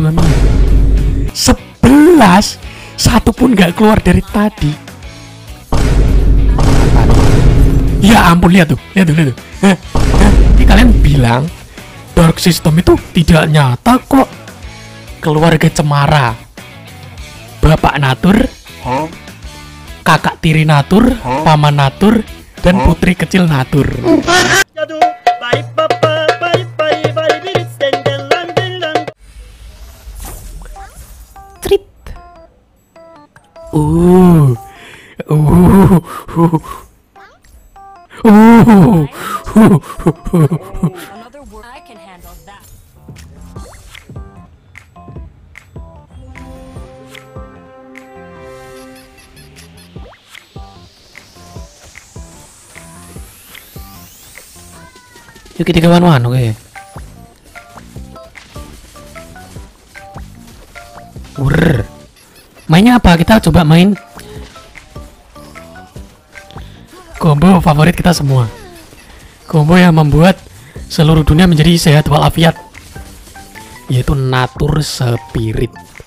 2 mil. 11. Satu pun nggak keluar dari tadi. Ya ampun, lihat tuh. Ini kalian bilang Dark System itu tidak nyata kok. Keluarga Cemara, Bapak Natur, Kakak Tiri Natur, Paman Natur, dan Putri Kecil Natur. Trit. Yuk kita kawan-kawan, oke. Mainnya apa? Kita coba main combo favorit kita semua. Combo yang membuat seluruh dunia menjadi sehat walafiat, yaitu Natur Spirit.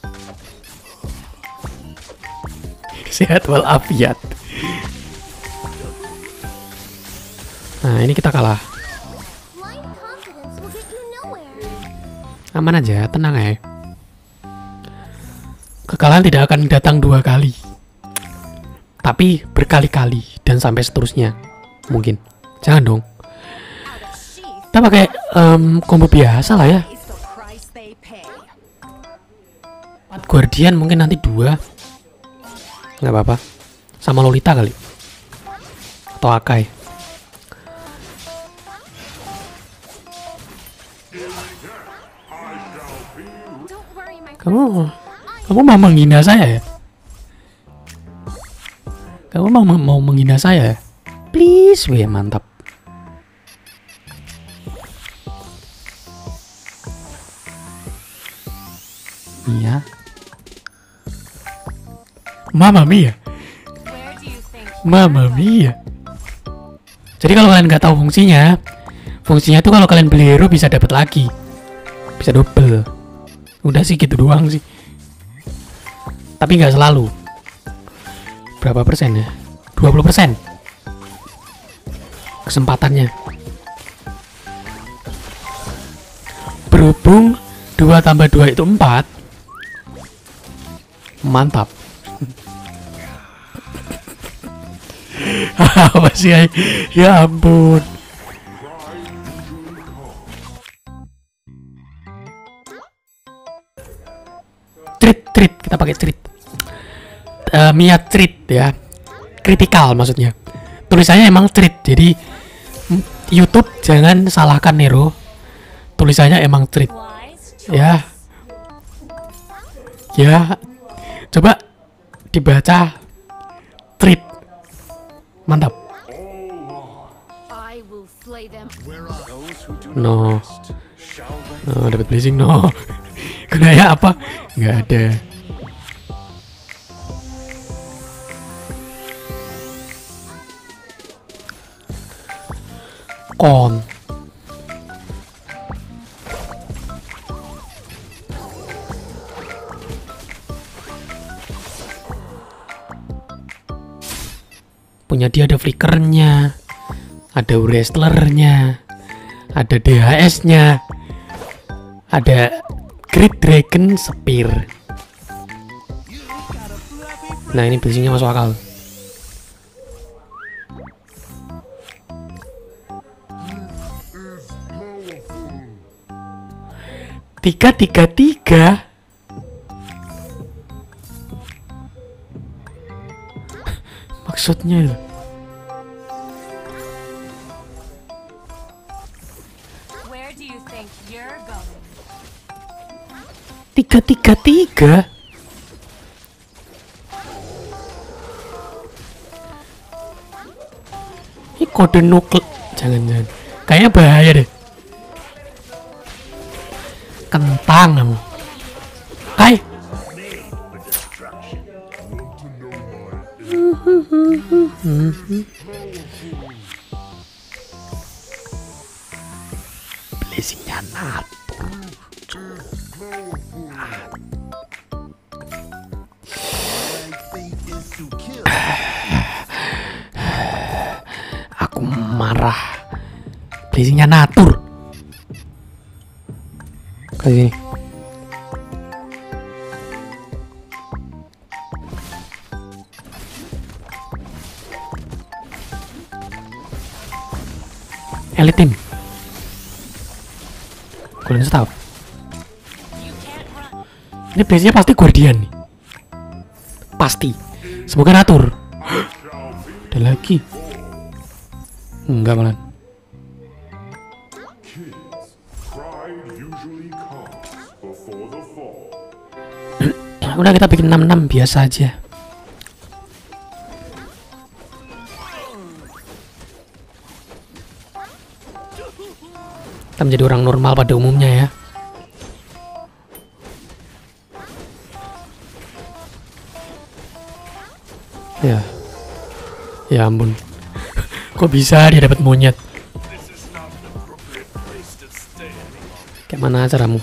Sehat walafiat. Nah, ini kita kalah. Aman aja, tenang ya. Kekalahan tidak akan datang 2 kali, tapi berkali-kali dan sampai seterusnya. Mungkin. Jangan dong. Kita pakai combo biasa lah ya. 4 Guardian mungkin nanti 2. Nggak apa-apa. Sama Lolita kali. Atau Akai. Kamu mau menghina saya ya? Kamu mau menghina saya ya? Please, weh, mantap. Iya. Mamma mia. Mamma mia. Jadi kalau kalian nggak tahu fungsinya itu kalau kalian beli hero bisa dapat lagi. Bisa double. Udah sih gitu doang sih. Tapi nggak selalu. Berapa persen ya? 20% kesempatannya. Berhubung 2 tambah 2 itu 4. Mantap. Apa sih? Ya ampun. Treat, kita pakai treat. Mia treat ya. Kritikal maksudnya. Tulisannya emang treat. Jadi YouTube jangan salahkan Nero. Tulisannya emang treat. Ya. Ya. Coba dibaca treat. Mantap. No. Dapat blessing no. Gunanya apa? Nggak ada. Kon. Punya dia ada flickernya, ada wrestlernya, ada DHS-nya, ada Great Dragon Spear. Nah, ini blessingnya masuk akal. Tiga. Maksudnya loh. Tiga. Ini kode nukle. Jangan. Kayaknya bahaya deh. Kentang kamu. Hai. Blessingnya Natur. Aku marah. Blazingnya natur. Kayak gini. Elite team. Golden Staff. Ini biasanya pasti Guardian nih. Pasti. Semoga natur. Ada lagi. Enggak malah. Udah kita bikin 66 biasa aja. Kita menjadi orang normal pada umumnya ya. Ya. Ya ampun. Kok bisa dia dapat monyet? Kayak mana caramu?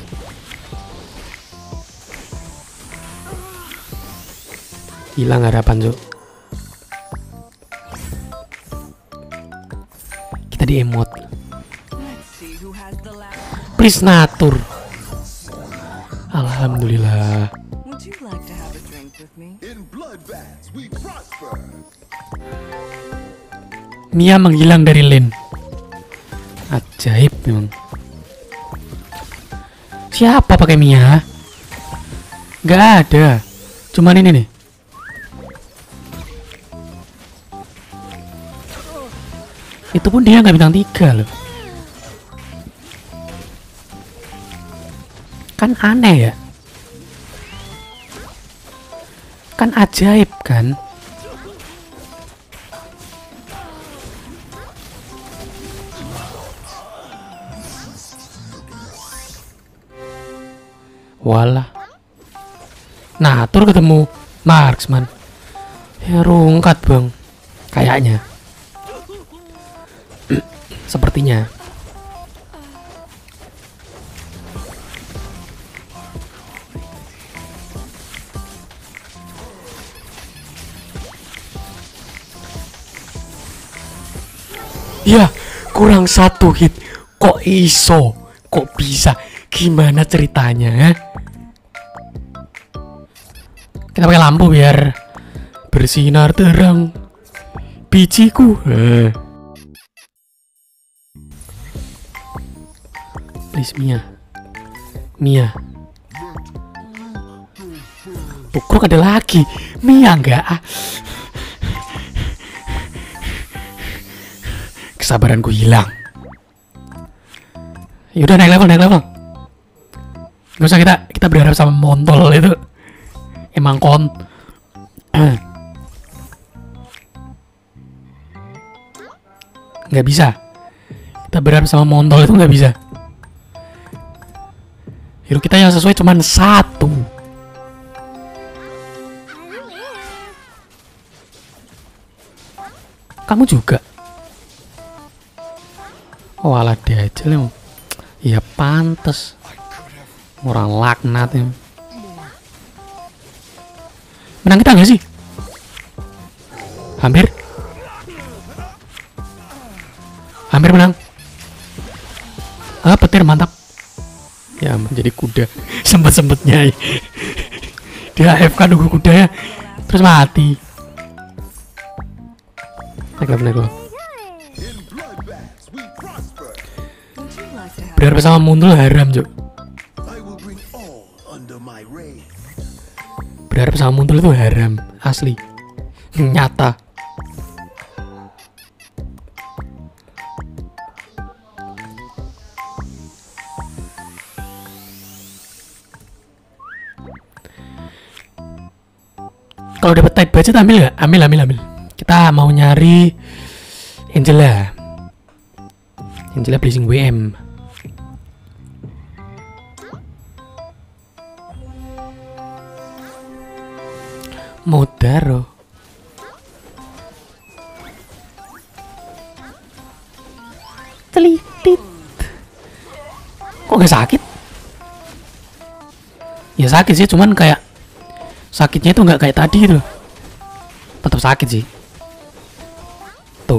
Hilang harapan, Cuk. Kita di emote. Please natur. Alhamdulillah. Mia menghilang dari lane. Ajaib memang. Siapa pakai Mia? Gak ada. Cuman ini nih. Itu pun dia nggak bintang 3 loh. Kan aneh ya. Kan ajaib kan. Walah. Nah, tur ketemu marksman. Ya rungkat bang. Kayaknya. Sepertinya. Ya, kurang 1 hit. Kok iso? Kok bisa? Gimana ceritanya? Kita pakai lampu biar bersinar terang bijiku. Please Mia. Mia. Tukruk ada lagi. Mia enggak ah. Kesabaranku hilang. Yaudah naik level. Gak usah kita berharap sama montol itu. Emang nggak bisa. Kita berharap sama montol itu nggak bisa. Hero kita yang sesuai cuman 1. Kamu juga. Oh alah dia aja nih. Ya pantes. Orang laknat ya. Menang kita nggak sih? Hampir menang. Petir mantap. Ya menjadi kuda. Sempet-sempetnya dia AFK nunggu kuda ya. Terus mati. Naik lo. Berharap sama mundur haram, Cuk. Berharap sama mundur itu haram, asli. Nyata. Kalau dapat tight budget ambil nggak? Ambil. Kita mau nyari Angela Blazing WM. Modaro. Telitit. Kok gak sakit? Ya sakit sih, cuman kayak sakitnya itu nggak kayak tadi itu. Tetap sakit sih. Tuh.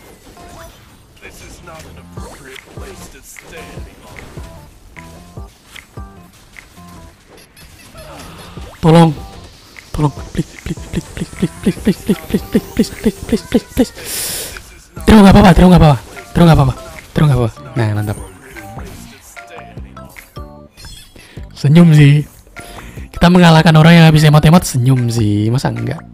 Tolong, please. Terus nggak apa-apa. Nah, mantap. Senyum sih. Kita mengalahkan orang yang habis emot-emot senyum sih, masa enggak?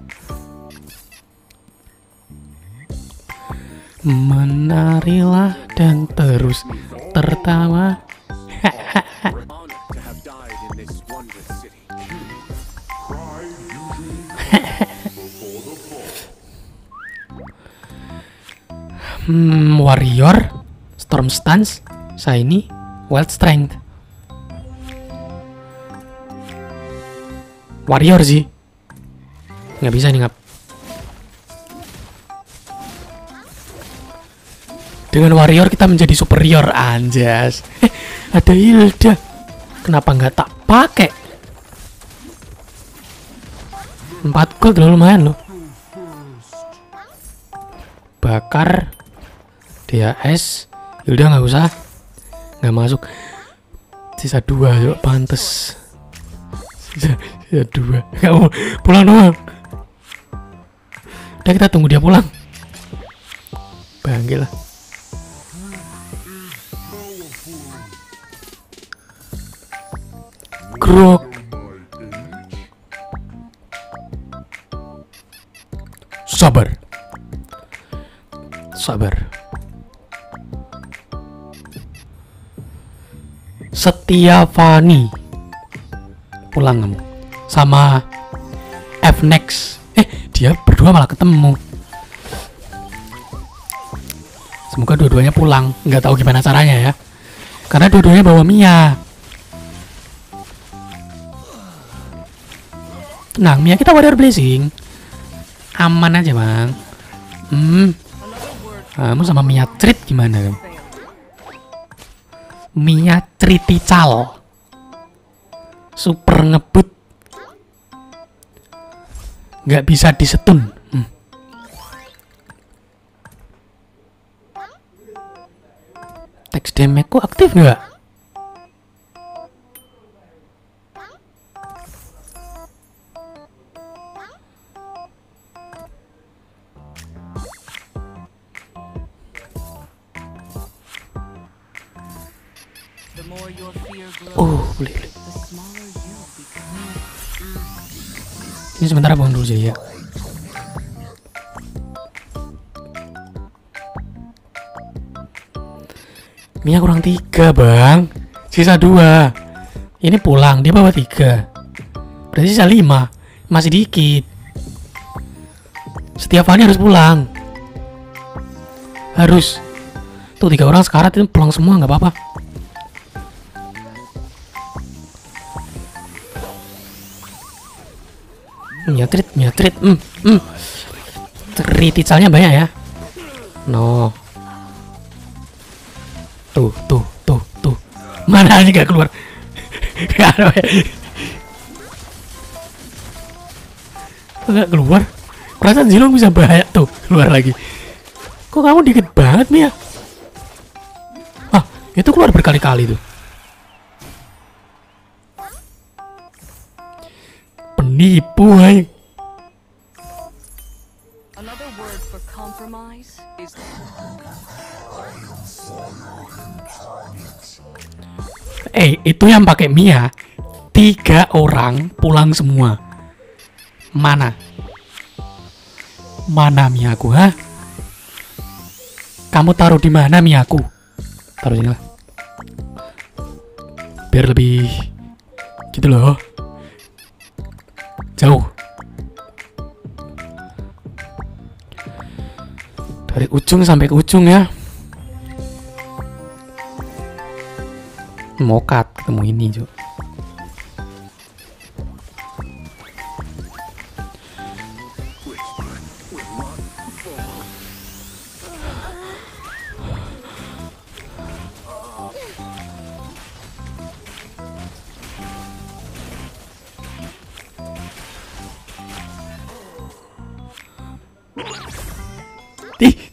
Menarilah dan terus tertawa. Warrior, Storm Stance, Shiny, Wild Strength. Warrior sih. Nggak bisa nih, ngap. Dengan Warrior kita menjadi superior, anjas. Ada Hilda. Kenapa nggak tak pakai? 4 gold loh, lumayan loh. Bakar DAS. Hilda nggak usah. Nggak masuk. Sisa 2 yuk, pantes. Sisa 2. Nggak mau pulang doang. Udah, kita tunggu dia pulang. Bangke lah. Grok. Sabar. Setiafani. Pulang kamu. Sama F-Nex. Dia berdua malah ketemu. Semoga dua-duanya pulang. Nggak tahu gimana caranya ya. Karena dua-duanya bawa Mia. Tenang, Mia kita Warrior Blessing. Aman aja, Bang. Kamu sama Mia Treat gimana? Mia Tritical. Super ngebut. Nggak bisa disetun. Text damage ku aktif nggak? Boleh. Ini sebentar buang dulu aja ya. Mia kurang 3, Bang. Sisa 2. Ini pulang, dia bawa 3. Berarti sisa 5. Masih dikit. Setiap hari harus pulang. Harus. Tuh 3 orang sekarat itu pulang semua, nggak apa-apa. Mia treat. Triticalnya banyak ya. No. Tuh. Mana aja gak keluar. Gak keluar. Perasaan Zilong bisa bahaya tuh. Keluar lagi. Kok kamu dikit banget, Mia? Itu keluar berkali-kali tuh. Penipu, hai. Itu yang pakai Mia 3 orang pulang semua. Mana Miaku, ha? Kamu taruh di mana Miaku? Taruh sini lah. Biar lebih gitu loh. Jauh. Dari ujung sampai ke ujung ya. Mokat ketemu ini, Jo.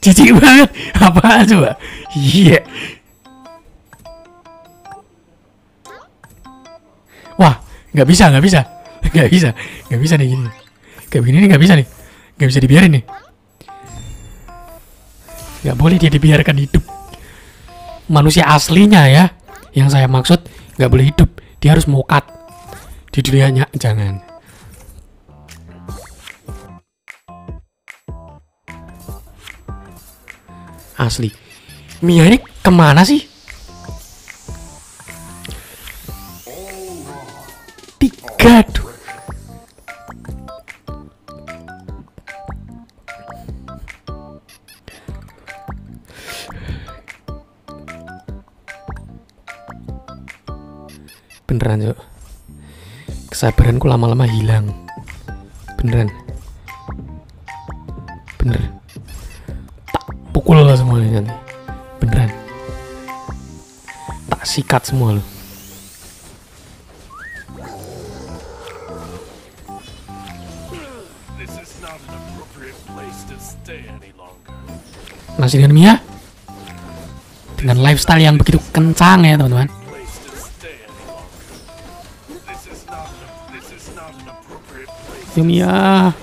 Jijik banget. Apaan coba? Iya. Wah, nggak bisa nih gini. Kayak begini nih nggak bisa nih. Nggak bisa dibiarin nih. Nggak boleh dia dibiarkan hidup. Manusia aslinya ya, yang saya maksud nggak boleh hidup. Dia harus mokat di dunianya. Jangan. Asli. Mia ini kemana sih? Tiga tuh. Beneran Cok, kesabaranku lama-lama hilang. Bener tak pukul lo semuanya nanti. Beneran tak sikat semua lo. Masih dengan Mia dengan lifestyle yang begitu kencang ya teman-teman. Yo Mia.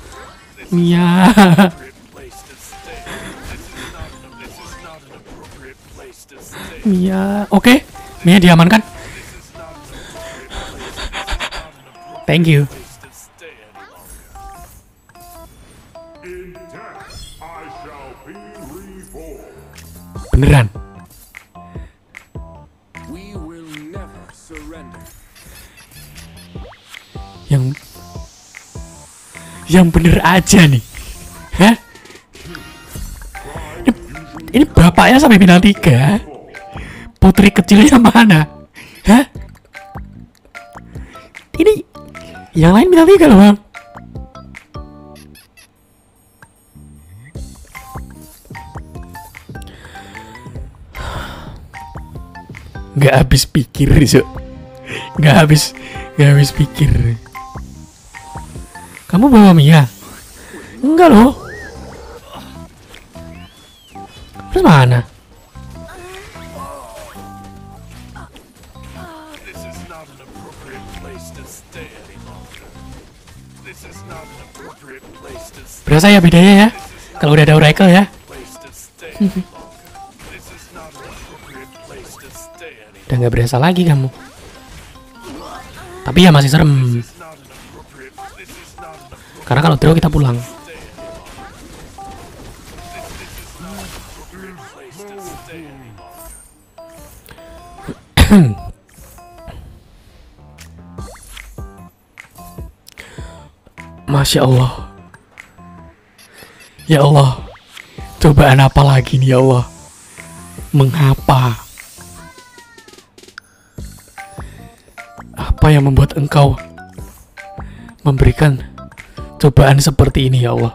Mia, oke. Mia diamankan. Thank you. Beneran. Yang bener aja nih. Hah? Ini bapaknya sampai final 3. Putri kecilnya mana? Hah? Ini yang lain final 3 loh, Bang. Nggak habis pikir, Rizzo. Nggak habis pikir. Kamu bawa Mia? Enggak loh. Terus mana? Berasa ya bedanya ya? Kalau udah ada Oracle ya? Udah nggak berasa lagi kamu. Tapi ya masih serem. Karena kalau draw kita pulang. Masya Allah. Ya Allah. Cobaan apa lagi nih ya Allah? Mengapa? Apa yang membuat engkau memberikan cobaan seperti ini ya Allah?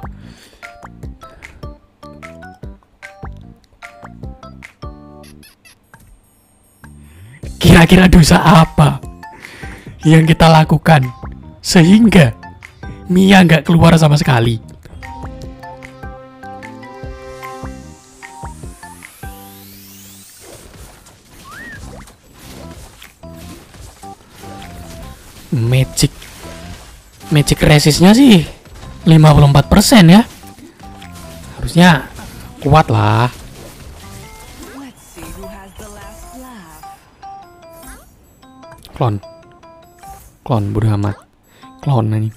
Kira-kira dosa apa yang kita lakukan sehingga Mia nggak keluar sama sekali? Magic resistnya sih 54% ya. Harusnya kuat lah. Klon bodo amat. Klon nih.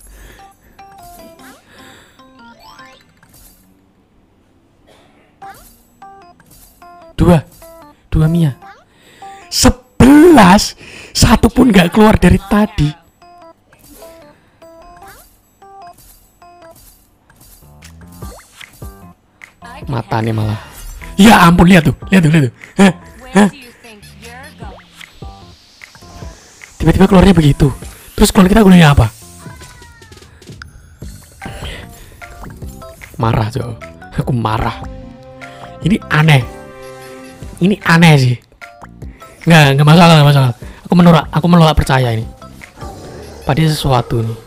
Dua Mia. 11. Satu pun gak keluar dari tadi. Matanya malah. Ya ampun, lihat tuh. Hah? Tiba-tiba keluarnya begitu. Terus klon kita gunanya apa? Marah coba. Aku marah. Ini aneh sih. Nggak masalah. Aku menolak percaya ini. Pada sesuatu nih.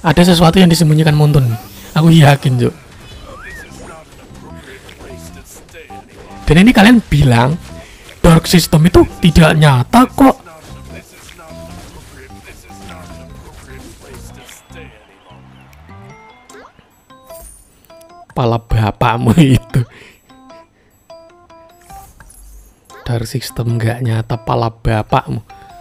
Ada sesuatu yang disembunyikan Muntun. Aku yakin, Cuk. Dan ini kalian bilang Dark System itu tidak nyata kok. Pala bapakmu itu. Dark System nggak nyata, pala bapakmu.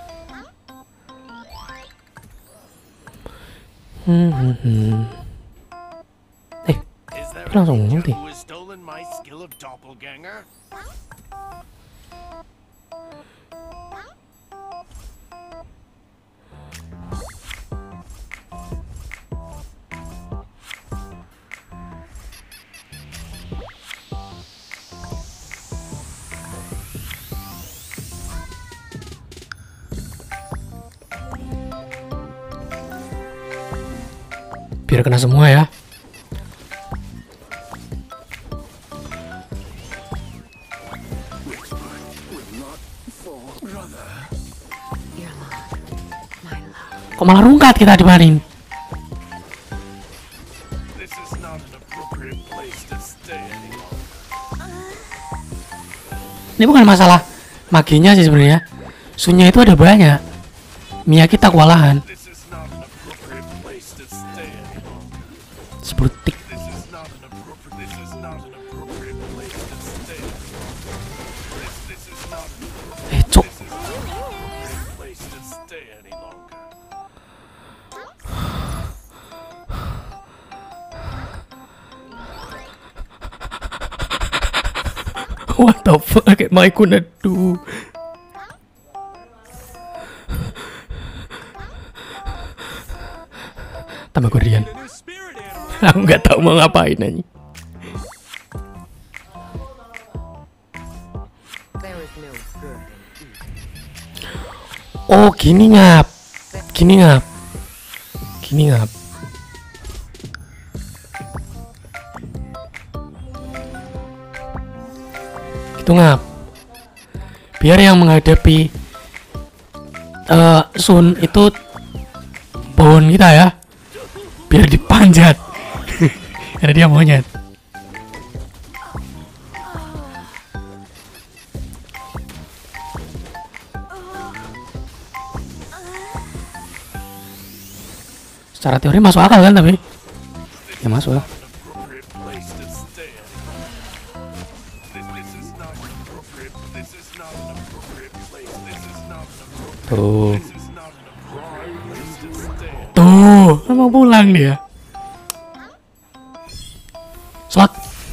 Langsung multi. Biar kena semua ya. Kok malah rungkat kita dibaring? Ini bukan masalah maginya sih sebenarnya. Sunnya itu ada banyak. Mia kita kewalahan. 10 detik. Cuk. What the fuck am I gonna do? Tambah Korean. Aku nggak tahu mau ngapain aja. Oh gini ngap, gini ngap, gini ngap. Gitu ngap. Biar yang menghadapi Sun itu pohon kita ya, biar dipanjat. Karena dia monyet. Secara teori masuk akal kan, tapi ya masuk lah. Tuh, mau pulang dia. Slot.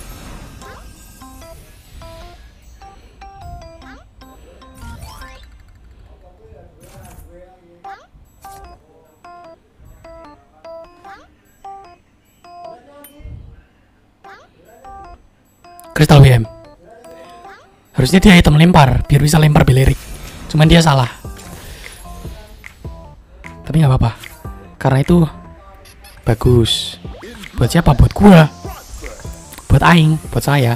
Crystal WM. Harusnya dia item lempar biar bisa lempar belerik. Cuman dia salah. Tapi nggak apa-apa. Karena itu bagus. Buat siapa? Buat gua. Buat aing, buat saya.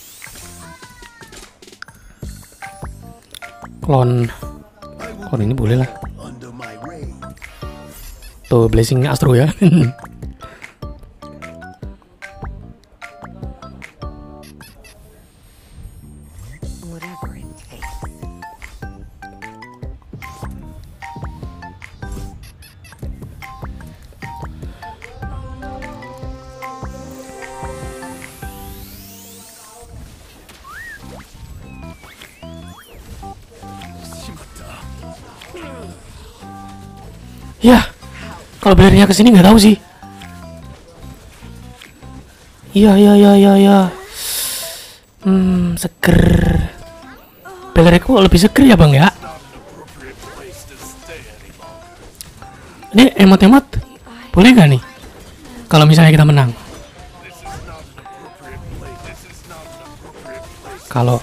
Klon ini boleh lah. Tuh blessing Astro ya. Ya, kalau belernya kesini nggak tahu sih. Iya. Seger. Belerku lebih seger ya bang ya. Ini emot-emot boleh nggak nih? Kalau misalnya kita menang. Kalau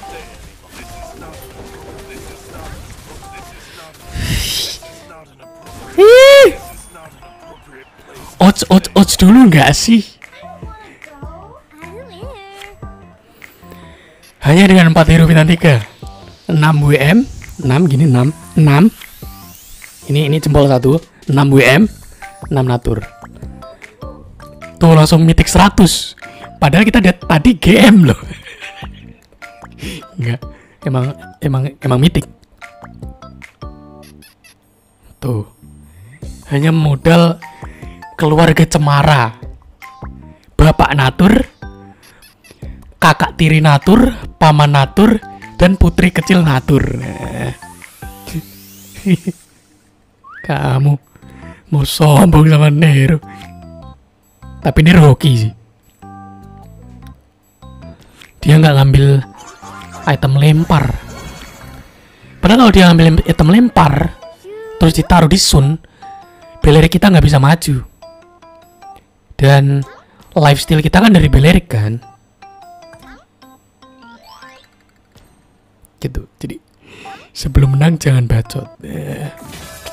Odds dulu nggak sih? Hanya dengan 4 hero bintang 3 6 WM 6 gini 6 ini jempol 1 6 WM 6 natur Tuh langsung mythic 100. Padahal kita tadi GM loh. Enggak, emang mythic. Tuh. Hanya modal keluarga cemara. Bapak Natur, kakak tiri Natur, paman Natur, dan putri kecil Natur. Kamu mau sombong sama Nero. Tapi ini Rocky sih. Dia nggak ngambil item lempar. Padahal kalau dia ngambil item lempar, terus ditaruh di Sun, Belerik kita nggak bisa maju. Dan lifesteal kita kan dari Belerik kan. Gitu. Jadi sebelum menang jangan bacot.